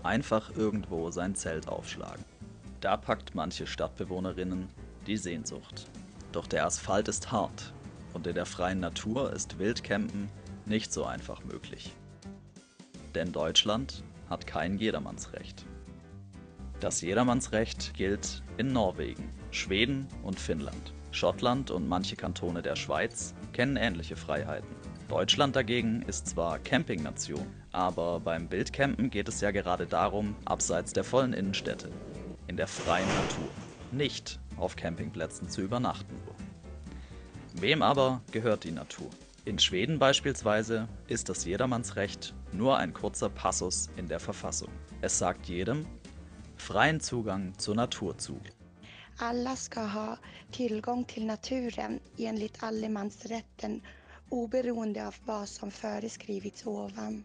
einfach irgendwo sein Zelt aufschlagen. Da packt manche Stadtbewohnerinnen die Sehnsucht. Doch der Asphalt ist hart und in der freien Natur ist Wildcampen nicht so einfach möglich. Denn Deutschland hat kein Jedermannsrecht. Das Jedermannsrecht gilt in Norwegen, Schweden und Finnland. Schottland und manche Kantone der Schweiz kennen ähnliche Freiheiten. Deutschland dagegen ist zwar Campingnation, aber beim Wildcampen geht es ja gerade darum, abseits der vollen Innenstädte, in der freien Natur, nicht auf Campingplätzen zu übernachten. Wem aber gehört die Natur? In Schweden beispielsweise ist das Jedermannsrecht nur ein kurzer Passus in der Verfassung. Es sagt jedem freien Zugang zur Natur zu. Alla ska ha tillgång till naturen enligt allemansrätten oberoende av vad som föreskrivits ovan.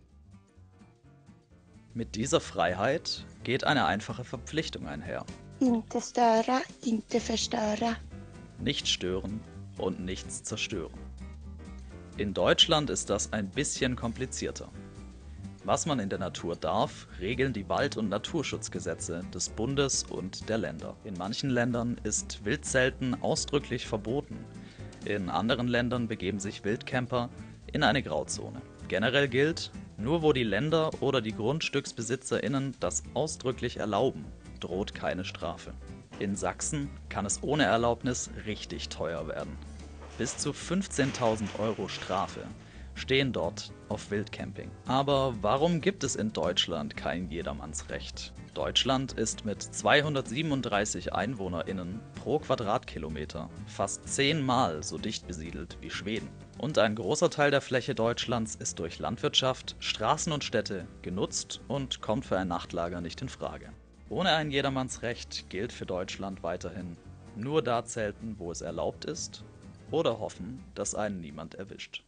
Mit dieser Freiheit geht eine einfache Verpflichtung einher. Inte störa, inte förstöra. Nicht stören und nichts zerstören. In Deutschland ist das ein bisschen komplizierter. Was man in der Natur darf, regeln die Wald- und Naturschutzgesetze des Bundes und der Länder. In manchen Ländern ist Wildzelten ausdrücklich verboten. In anderen Ländern begeben sich Wildcamper in eine Grauzone. Generell gilt, nur wo die Länder oder die GrundstücksbesitzerInnen das ausdrücklich erlauben, droht keine Strafe. In Sachsen kann es ohne Erlaubnis richtig teuer werden. Bis zu 15.000 Euro Strafe stehen dort auf Wildcamping. Aber warum gibt es in Deutschland kein Jedermannsrecht? Deutschland ist mit 237 EinwohnerInnen pro Quadratkilometer fast 10-mal so dicht besiedelt wie Schweden. Und ein großer Teil der Fläche Deutschlands ist durch Landwirtschaft, Straßen und Städte genutzt und kommt für ein Nachtlager nicht in Frage. Ohne ein Jedermannsrecht gilt für Deutschland weiterhin nur da zelten, wo es erlaubt ist, oder hoffen, dass einen niemand erwischt.